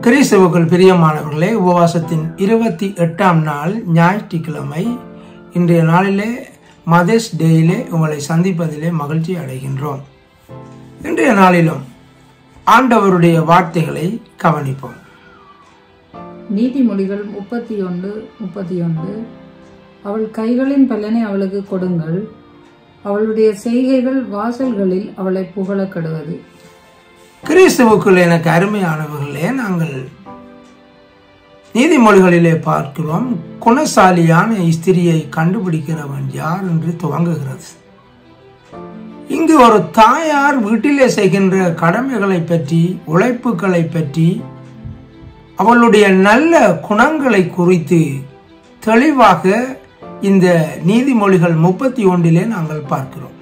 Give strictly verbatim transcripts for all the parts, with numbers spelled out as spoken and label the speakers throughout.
Speaker 1: கிறிஸ்துவுக்குள் பிரியமானவர்களே, உபவாசத்தின் இருபத்தி எட்டாம் நாள் ஞாயிற்றுக்கிழமை. இன்றைய நாளிலே மதர்ஸ் டேயிலே உங்களை சந்திப்பதிலே மகிழ்ச்சி அடைகின்றோம். இன்றைய நாளிலும் ஆண்டவருடைய வார்த்தைகளை கவனிப்போம்.
Speaker 2: நீதிமொழிகள் முப்பத்தி ஒன்று முப்பத்தி ஒன்று அவள் கைகளின் பலனை அவளுக்கு கொடுங்கள், அவளுடைய செய்கைகள் வாசல்களில் அவளை புகழ கடுவது.
Speaker 1: கிறிஸ்துவுக்குள் எனக்கு அருமையானவர்களே, நாங்கள் நீதிமொழிகளிலே பார்க்கிறோம், குணசாலியான ஸ்திரியை கண்டுபிடிக்கிறவன் யார் என்று துவங்குகிறது. இங்கு ஒரு தாயார் வீட்டிலே செய்கின்ற கடமைகளை பற்றி, உழைப்புகளை பற்றி, அவளுடைய நல்ல குணங்களை குறித்து தெளிவாக இந்த நீதிமொழிகள் முப்பத்தி ஒன்றிலே நாங்கள் பார்க்கிறோம்.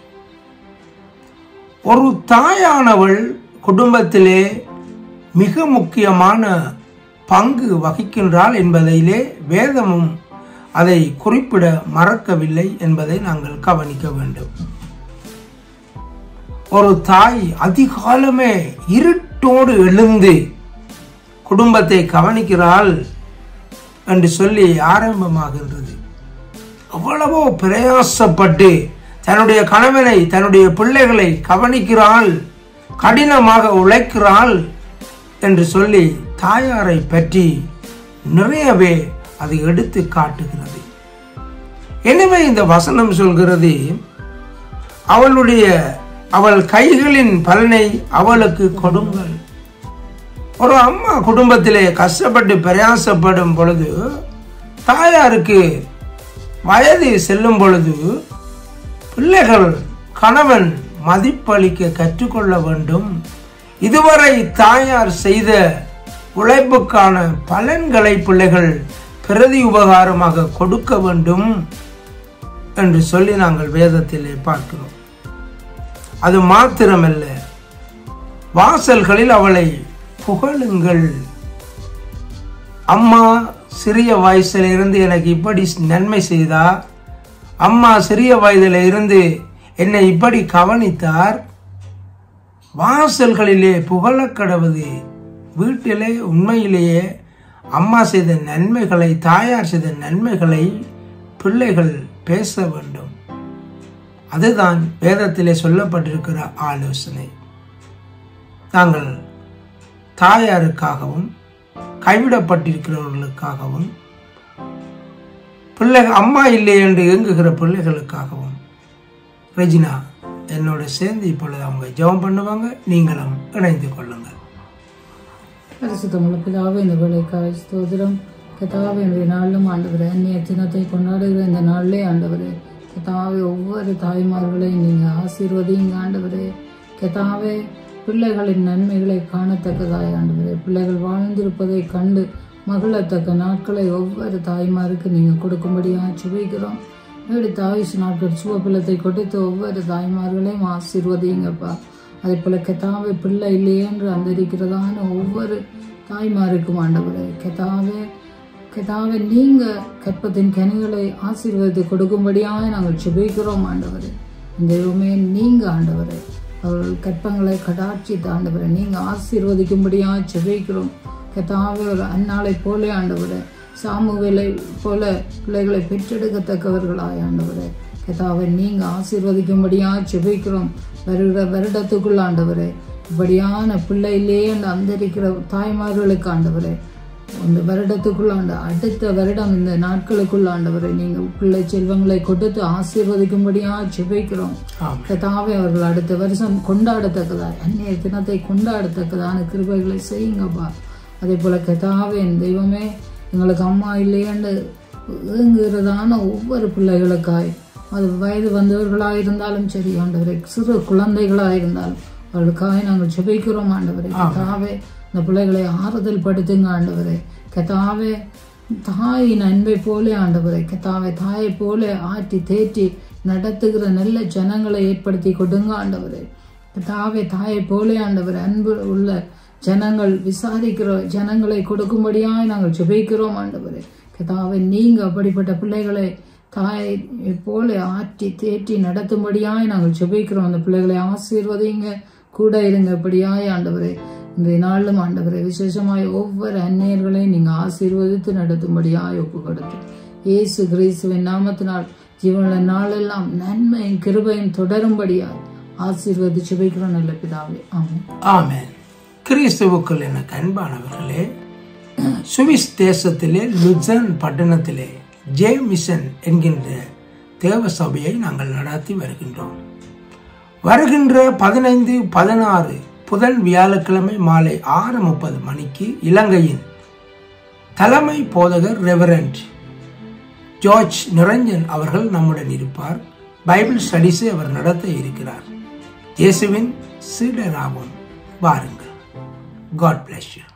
Speaker 1: ஒரு தாயானவள் குடும்பத்திலே மிக முக்கியமான பங்கு வகிக்கின்றாள் என்பதிலே வேதமும் அதை குறிப்பிட மறக்கவில்லை என்பதை நாங்கள் கவனிக்க வேண்டும். ஒரு தாய் அதிகாலமே இருட்டோடு எழுந்து குடும்பத்தை கவனிக்கிறாள் என்று சொல்லி ஆரம்பமாகின்றது. அவ்வளவோ பிரயாசப்பட்டு தன்னுடைய கணவனை, தன்னுடைய பிள்ளைகளை கவனிக்கிறாள், கடினமாக உழைக்கிறாள் என்று சொல்லி தாயாரை பற்றி நிறையவே அதை எடுத்து காட்டுகிறது. எனவே இந்த வசனம் சொல்கிறது, அவளுடைய அவள் கைகளின் பலனை அவளுக்கு கொடுங்கள். ஒரு அம்மா குடும்பத்திலே கஷ்டப்பட்டு பிரயாசப்படும் பொழுது, தாயாருக்கு வயது செல்லும் பொழுது பிள்ளைகள், கணவன் மதிப்பளிக்க கற்றுக்கொள்ள வேண்டும். இதுவரை தாயார் செய்த உழைப்புக்கான பலன்களை பிள்ளைகள் பிரதி உபகாரமாக கொடுக்க வேண்டும் என்று சொல்லி நாங்கள் வேதத்திலே பார்க்கிறோம். அது மாத்திரமல்ல, வாசல்களில் அவளை புகழுங்கள். அம்மா சிறிய வயசுல இருந்து எனக்கு இப்படி நன்மை செய்தா, அம்மா சிறிய வயதில் இருந்து என்னை இப்படி கவனித்தார், வாசல்களிலே புகழ கடவுது. வீட்டிலே உண்மையிலேயே அம்மா செய்த நன்மைகளை, தாயார் செய்த நன்மைகளை பிள்ளைகள் பேச வேண்டும். அதுதான் வேதத்திலே சொல்லப்பட்டிருக்கிற ஆலோசனை. நாங்கள் தாயாருக்காகவும் கைவிடப்பட்டிருக்கிறவர்களுக்காகவும், பிள்ளைகள் அம்மா இல்லை என்று இயங்குகிற பிள்ளைகளுக்காகவும் ரெஜினா என்னோட சேர்ந்து இப்பொழுது அவங்க ஜெபம் பண்ணுவாங்க. நீங்களும் இணைந்து கொள்ளுங்கள்.
Speaker 2: பரிசுத்தமுள்ள பிதாவே, இந்த வேலைக்காய் ஸ்தோத்திரம். கர்த்தாவே, இன்றைய நாளிலும் ஆண்டவரே, அந்நிய தினத்தை கொண்டாடுகிற இந்த நாளிலே ஆண்டவரே, கர்த்தாவே, ஒவ்வொரு தாய்மார்களையும் நீங்க ஆசீர்வதிங்க ஆண்டவரே. கர்த்தாவே, பிள்ளைகளின் நன்மைகளை காணத்தக்கதாய் ஆண்டவரே, பிள்ளைகள் வாழ்ந்திருப்பதை கண்டு மகிழத்தக்க நாட்களை ஒவ்வொரு தாய்மாருக்கு நீங்க கொடுக்கும்படியாக சுபிக்கிறோம். ஏழு தாயுசு நாட்கள் சுவப்பிள்ளத்தை கொடுத்து ஒவ்வொரு தாய்மார்களையும் ஆசீர்வதிங்கப்பா. அதே போல கெத்தாவே, பிள்ளை இல்லையே என்று அந்தரிக்கிறதான ஒவ்வொரு தாய்மாருக்கும் ஆண்டவரே, கெத்தாவே கெத்தாவே நீங்க கற்பத்தின் கனிகளை ஆசீர்வதித்து கொடுக்கும்படியாக நாங்கள் சுபிக்கிறோம் ஆண்டவரே. தெய்வமே, நீங்க ஆண்டவரே அவர்கள் கற்பங்களை கடாட்சித்து ஆண்டவரை நீங்க ஆசீர்வதிக்கும்படியாக சுபிக்கிறோம். கெத்தாவே, ஒரு அந்நாளை போலே ஆண்டவரே, சாமுவேலை போல பிள்ளைகளை பெற்றெடுக்கத்தக்கவர்களாய் ஆண்டவரே, கர்த்தாவே நீங்க ஆசீர்வதிக்கும்படியாக ஜெபிக்கிறோம். வருகிற வருடத்துக்குள்ள ஆண்டவரே, இப்படியான பிள்ளை இல்லையே என்று அந்தரிக்கிற தாய்மார்களுக்கு ஆண்டவரே, இந்த வருடத்துக்குள்ள ஆண்ட அடுத்த வருடம் இந்த நாட்களுக்குள்ள ஆண்டவரை நீங்க பிள்ளை செல்வங்களை கொடுத்து ஆசீர்வதிக்கும்படியாக ஜெபிக்கிறோம். கர்த்தாவே, அவர்கள் அடுத்த வருஷம் கொண்டாடத்தக்கதாய், அந்நிய தினத்தை கொண்டாடத்தக்கதான கிருபைகளை செய்யுங்கப்பா. அதே போல கர்த்தாவே, என் தெய்வமே, எங்களுக்கு அம்மா இல்லையென்று ஏங்குகிறதான ஒவ்வொரு பிள்ளைகளுக்காய், அது வயது வந்தவர்களாக இருந்தாலும் சரி ஆண்டவரே, சிறு குழந்தைகளாக இருந்தாலும் அவர்களுக்காக நாங்கள் ஜெபிக்கிறோம் ஆண்டவரே. கர்த்தாவே, இந்த பிள்ளைகளை ஆறுதல் படுத்துங்க ஆண்டவரே. கர்த்தாவே, தாயின் அன்பை போலே ஆண்டவரே, கர்த்தாவே தாயை போல ஆற்றி தேற்றி நடத்துகிற நல்ல ஜனங்களை ஏற்படுத்தி கொடுங்க ஆண்டவரே. கர்த்தாவே, தாயை போலே ஆண்டவரே அன்பு உள்ள ஜனங்கள், விசாரிக்கிற ஜனங்களை கொடுக்கும்படியாக நாங்கள் ஜெபிக்கிறோம் ஆண்டவரே. கர்த்தாவே, நீங்க அப்படிப்பட்ட பிள்ளைகளை தாயை போல ஆற்றி தேற்றி நடத்தும்படியாய் நாங்கள் ஜெபிக்கிறோம். அந்த பிள்ளைகளை ஆசீர்வதிங்க, கூட இருங்க இப்படியாய் ஆண்டவரே. இந்த நாளிலும் ஆண்டவரை விசேஷமாய் ஒவ்வொரு அந்நியர்களையும் நீங்க ஆசீர்வதித்து நடத்தும்படியாய் ஒப்பு கொடுத்து இயேசு கிறிஸ்துவின் நாமத்தினால் ஜீவனுள்ள நாளெல்லாம் நன்மையும் கிருபையும் தொடரும்படியாய் ஆசீர்வதிச்சு வைக்கிறோம் நல்ல பிதாவே. ஆமென்.
Speaker 1: ஆமென். கிறிஸ்துவுக்குள் எனக்கு அன்பானவர்களே, சுவிஸ் தேசத்திலே லுசன் பட்டணத்திலே ஜே மிஷன் என்கின்ற தேவ சபையை நாங்கள் நடத்தி வருகின்றோம். வருகின்ற பதினைந்து பதினாறு புதன் வியாழக்கிழமை மாலை ஆறு முப்பது மணிக்கு இலங்கையின் தலைமை போதகர் ரெவரண்ட் ஜார்ஜ் நிரஞ்சன் அவர்கள் நம்முடன் இருப்பார். பைபிள் ஸ்டடிஸை அவர் நடத்த இருக்கிறார். இயேசுவின் சீடராகும் வாருங்கள். God bless you.